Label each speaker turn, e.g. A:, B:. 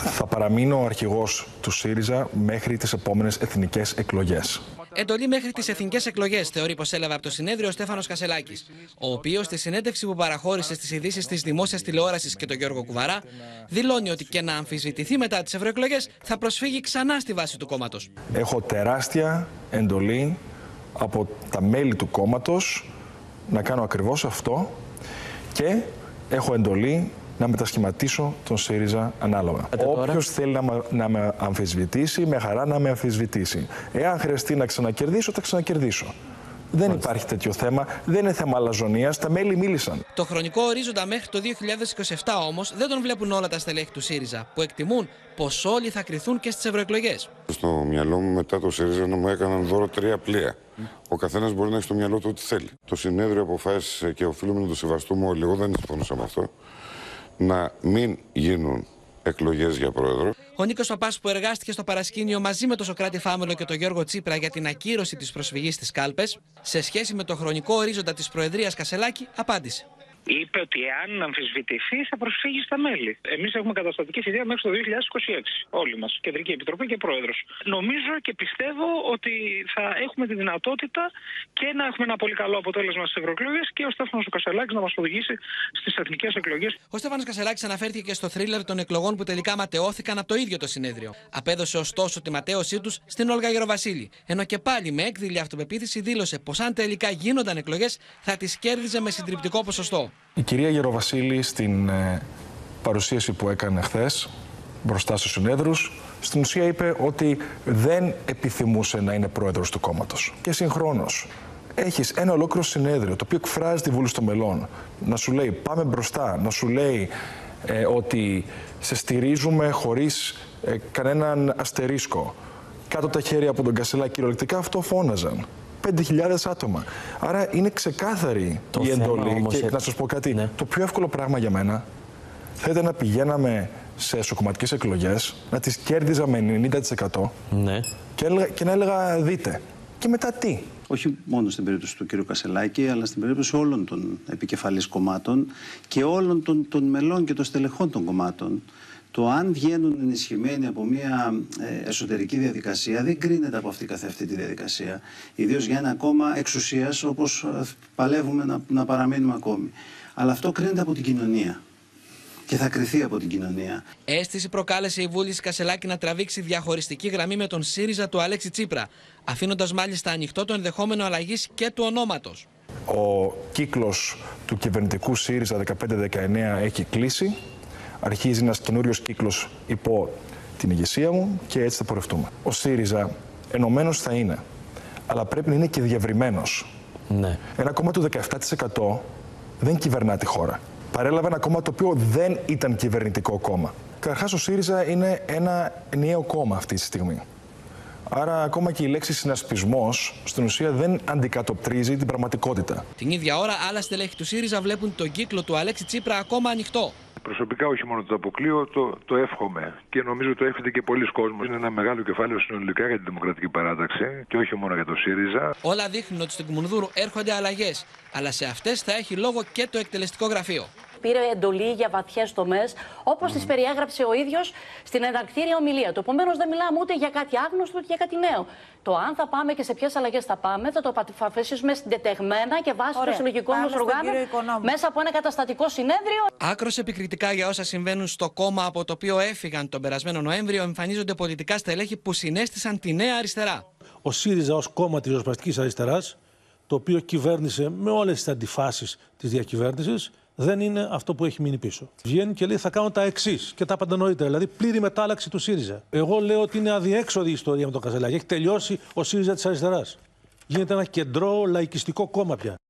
A: Θα παραμείνω ο αρχηγός του ΣΥΡΙΖΑ μέχρι τις επόμενες εθνικές εκλογές.
B: Εντολή μέχρι τις εθνικές εκλογές θεωρεί πως έλαβε από το συνέδριο ο Στέφανος Κασσελάκης, ο οποίος στη συνέντευξη που παραχώρησε στις ειδήσεις της δημόσιας τηλεόρασης και τον Γιώργο Κουβαρά, δηλώνει ότι και να αμφισβητηθεί μετά τις ευρωεκλογές θα προσφύγει ξανά στη βάση του κόμματος.
A: Έχω τεράστια εντολή από τα μέλη του κόμματος να κάνω ακριβώς αυτό και έχω εντολή να μετασχηματίσω τον ΣΥΡΙΖΑ ανάλογα. Όποιος θέλει να με αμφισβητήσει, με χαρά να με αμφισβητήσει. Εάν χρειαστεί να ξανακερδίσω, θα ξανακερδίσω. Δεν υπάρχει τέτοιο θέμα, δεν είναι θέμα αλαζονίας, τα μέλη μίλησαν.
B: Το χρονικό ορίζοντα μέχρι το 2027 όμως δεν τον βλέπουν όλα τα στελέχη του ΣΥΡΙΖΑ, που εκτιμούν πως όλοι θα κριθούν και στις ευρωεκλογές.
C: Στο μυαλό μου μετά το ΣΥΡΙΖΑ να μου έκαναν δώρο 3 πλοία. Ο καθένας μπορεί να έχει στο μυαλό του ό,τι θέλει. Το συνέδριο αποφάσισε και οφείλουμε να το σεβαστούμε όλοι. Εγώ δεν συμφωνούσα με αυτό. Να μην γίνουν εκλογές για πρόεδρο.
B: Ο Νίκος Παπάς, που εργάστηκε στο παρασκήνιο μαζί με τον Σωκράτη Φάμελο και τον Γιώργο Τσίπρα για την ακύρωση της προσφυγής στις κάλπες, σε σχέση με το χρονικό ορίζοντα της Προεδρίας Κασσελάκη, απάντησε.
D: Είπε ότι αν αμφισβητηθεί θα προσφύγει στα μέλη. Εμείς έχουμε καταστατική θητεία μέχρι το 2026. Όλοι μας. Κεντρική Επιτροπή και Πρόεδρος. Νομίζω και πιστεύω ότι θα έχουμε τη δυνατότητα και να έχουμε ένα πολύ καλό αποτέλεσμα στις ευρωεκλογές και ο Στέφανος Κασσελάκης να μας οδηγήσει στις εθνικές εκλογές.
B: Ο Στέφανος Κασσελάκης αναφέρθηκε και στο θρίλερ των εκλογών που τελικά ματαιώθηκαν από το ίδιο το συνέδριο. Απέδωσε ωστόσο τη ματέωσή τους στην Όλγα Γεροβασίλη. Ενώ και πάλι με έκδηλη αυτοπεποίθηση δήλωσε πως αν τελικά γίνονταν εκλογές θα τις κέρδιζε με συντριπτικό ποσοστό.
A: Η κυρία Γεροβασίλη στην παρουσίαση που έκανε χθες μπροστά στους συνέδρους, στην ουσία είπε ότι δεν επιθυμούσε να είναι πρόεδρος του κόμματος. Και συγχρόνως έχεις ένα ολόκληρο συνέδριο το οποίο εκφράζει τη βούληση των μελών να σου λέει πάμε μπροστά, να σου λέει ότι σε στηρίζουμε χωρίς κανέναν αστερίσκο. Κάτω τα χέρια από τον Κασσελάκη, κυριολεκτικά αυτό φώναζαν. 5.000 άτομα. Άρα είναι ξεκάθαρη η εντολή. Και να σας πω κάτι, το πιο εύκολο πράγμα για μένα θα ήταν να πηγαίναμε σε εσωκομματικές εκλογές, να τις κέρδιζα με 90% και να έλεγα δείτε. Και μετά τι.
E: Όχι μόνο στην περίπτωση του κ. Κασσελάκη, αλλά στην περίπτωση όλων των επικεφαλής κομμάτων και όλων των μελών και των στελεχών των κομμάτων. Το αν βγαίνουν ενισχυμένοι από μια εσωτερική διαδικασία δεν κρίνεται από αυτή καθ' αυτή τη διαδικασία. Ιδίως για ένα κόμμα εξουσίας όπως παλεύουμε να παραμείνουμε ακόμη. Αλλά αυτό κρίνεται από την κοινωνία. Και θα κριθεί από την κοινωνία.
B: Αίσθηση προκάλεσε η βούληση Κασσελάκη να τραβήξει διαχωριστική γραμμή με τον ΣΥΡΙΖΑ του Αλέξη Τσίπρα, αφήνοντας μάλιστα ανοιχτό το ενδεχόμενο αλλαγής και του ονόματος.
A: Ο κύκλος του κυβερνητικού ΣΥΡΙΖΑ 15-19 έχει κλείσει. Αρχίζει ένας καινούριος κύκλος υπό την ηγεσία μου και έτσι θα πορευτούμε. Ο ΣΥΡΙΖΑ ενωμένος θα είναι, αλλά πρέπει να είναι και διευρυμένος. Ναι. Ένα κόμμα του 17% δεν κυβερνά τη χώρα. Παρέλαβε ένα κόμμα το οποίο δεν ήταν κυβερνητικό κόμμα. Καταρχάς, ο ΣΥΡΙΖΑ είναι ένα ενιαίο κόμμα αυτή τη στιγμή. Άρα, ακόμα και η λέξη συνασπισμός στην ουσία δεν αντικατοπτρίζει την πραγματικότητα.
B: Την ίδια ώρα, άλλα στελέχη του ΣΥΡΙΖΑ βλέπουν τον κύκλο του Αλέξη Τσίπρα ακόμα ανοιχτό.
F: Προσωπικά όχι μόνο το αποκλείω, το εύχομαι και νομίζω το εύχεται και πολλοί κόσμος. Είναι ένα μεγάλο κεφάλαιο συνολικά για την Δημοκρατική Παράταξη και όχι μόνο για το ΣΥΡΙΖΑ.
B: Όλα δείχνουν ότι στην Κουμουνδούρου έρχονται αλλαγές, αλλά σε αυτές θα έχει λόγο και το εκτελεστικό γραφείο.
G: Πήρε εντολή για βαθιές τομές, όπως τις περιέγραψε ο ίδιος στην εναρκτήρια ομιλία του. Επομένως, δεν μιλάμε ούτε για κάτι άγνωστο ούτε για κάτι νέο. Το αν θα πάμε και σε ποιες αλλαγές θα πάμε, θα το αποφασίσουμε συντετεγμένα και βάσει των συλλογικών μας οργάνων μέσα από ένα καταστατικό συνέδριο.
B: Άκρως επικριτικά για όσα συμβαίνουν στο κόμμα από το οποίο έφυγαν τον περασμένο Νοέμβριο, εμφανίζονται πολιτικά στελέχη που συνέστησαν τη νέα αριστερά.
H: Ο ΣΥΡΙΖΑ ως κόμμα της ριζοσπαστικής αριστεράς, το οποίο κυβέρνησε με όλες τις αντιφάσεις της διακυβέρνησης, δεν είναι αυτό που έχει μείνει πίσω. Βγαίνει και λέει θα κάνω τα εξής και τα πάντα νωρίτερα, δηλαδή πλήρη μετάλλαξη του ΣΥΡΙΖΑ. Εγώ λέω ότι είναι αδιέξοδη η ιστορία με τον Κασσελάκη. Έχει τελειώσει ο ΣΥΡΙΖΑ της αριστεράς. Γίνεται ένα κεντρό λαϊκιστικό κόμμα πια.